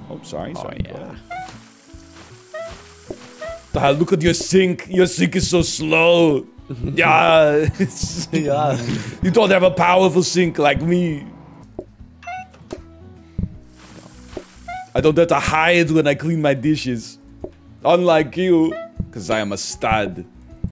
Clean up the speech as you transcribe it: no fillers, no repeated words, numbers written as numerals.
Oh, sorry. Oh, yeah. Look at your sink. Your sink is so slow. Yeah. Yeah. You don't have a powerful sink like me. I don't have to hide when I clean my dishes. Unlike you. Because I am a stud.